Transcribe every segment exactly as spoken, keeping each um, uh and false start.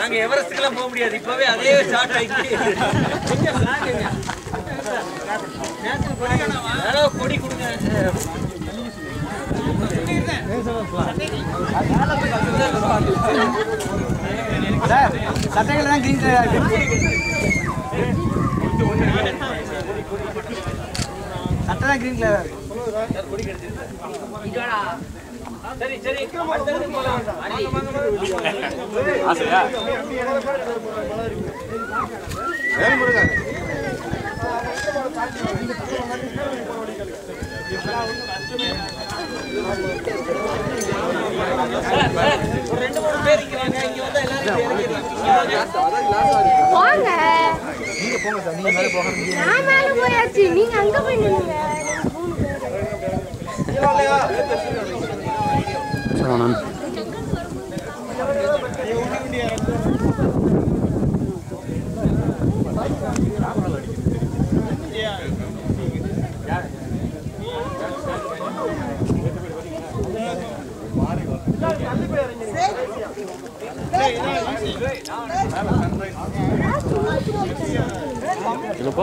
நாங்க எவரெஸ்ட்க்குலாம் போக முடியாது. இப்பவே அதே ஸ்டார்ட் ஆயிடுச்சு. எங்க பிளான் ஹலோ கொடி கொடுங்க. சார் சட்டைகள் தான் கிரீன் கலர் இருக்கு. சட்டை தான் கிரீன் கலர் இருக்கு. சரி சரி போலாம். ஆசையா வேற முருகா ஒரு ரெண்டு மூணு பேர் இருக்கறாங்க. இங்க வந்து எல்லாரும் வாங்க. நீங்க போங்க சார். நீங்க மேல போக முடியாது. நான் மேல போயாச்சு. நீங்க அங்க போய் நில்லுங்க. சரவணன் என்னப்பா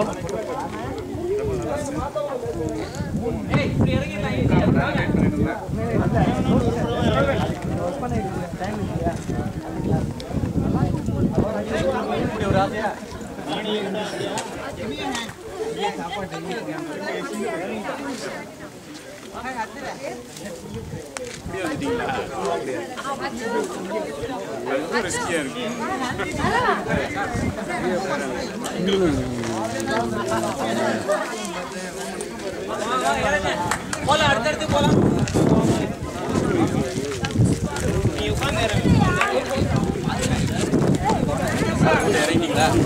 ஏய் இப்படி இறங்கிடலாம். போலாம் அடுத்தடுத்து போலாம். நீ உட்கார்ந்து இறங்கிங்களா?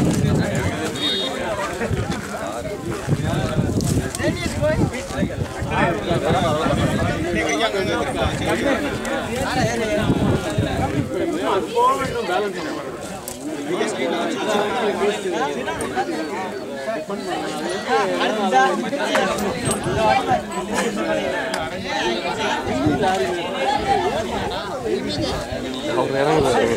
அவர் இறங்குது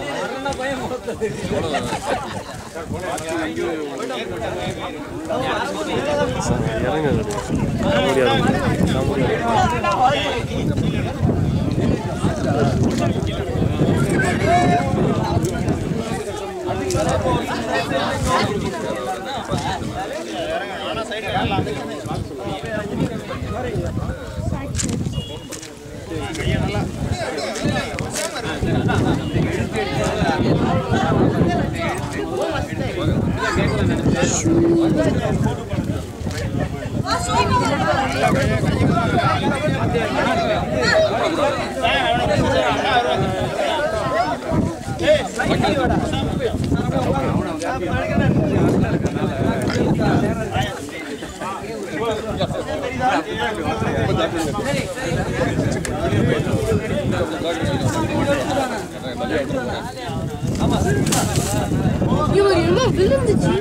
இவர் என்ன விழுந்துச்சு?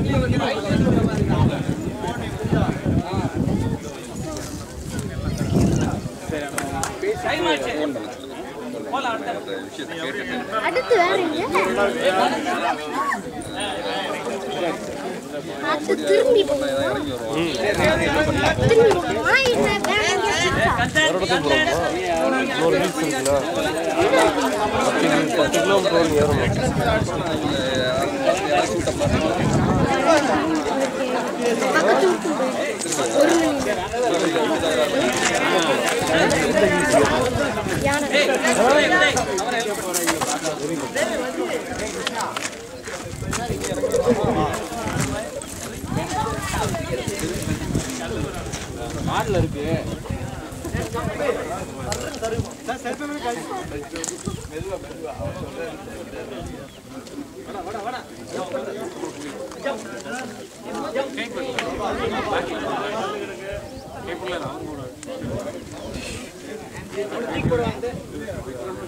அடுத்து வேற எங்க? அடுத்து திரும்பி போகணும். திரும்பி போகணுமா? இல்ல வேற எங்கேயாச்சும் இருக்கா? பத்து கிலோமீட்டர் ஏறணும். பக்கத்து வீட்டுக்கு போயிட்டு ஒரு யானை மாடல் இருக்கு. போடுவாங்க.